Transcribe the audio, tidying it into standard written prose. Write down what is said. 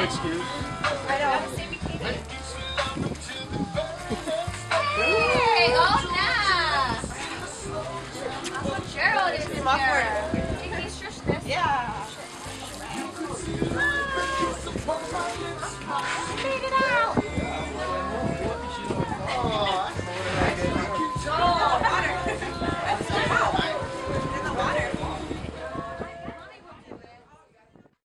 excuse. I know. Hey, oh nah. Gerald is here. Awkward. He's just this. Yeah.